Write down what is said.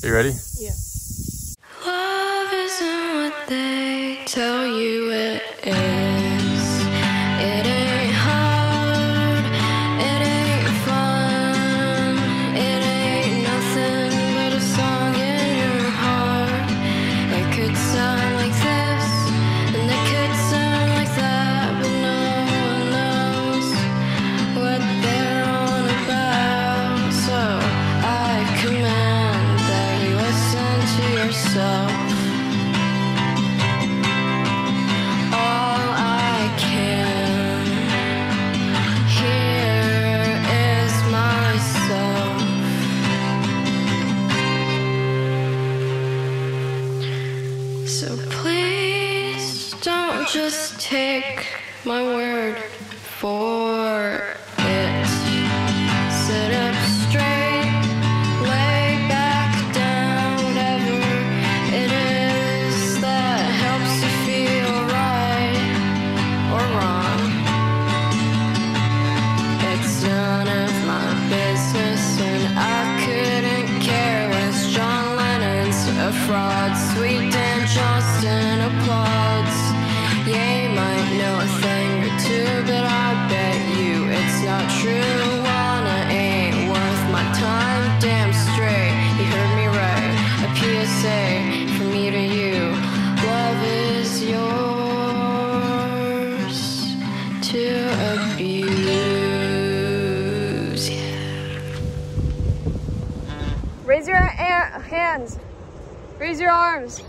Are you ready? Yeah. Love isn't what they tell you it is. It ain't hard, it ain't fun, it ain't nothing but a song in your heart. It could sound like this, and it could sound like that, but no one knows what they're on about. So I command that you listen to yourself. All I can hear is myself. So please don't just take my word for it. Sit up straight, lay back down, whatever it is that helps you feel right or wrong. It's none of my business, and I couldn't care less. John Lennon's a fraud, sweet Dan Johnston applauds. Yeah, you might know a thing or two, but I bet you it's not true. Wanna ain't worth my time, damn straight. You heard me right, a PSA from me to you. Love is yours to abuse. Yeah. Raise your hands. Raise your arms.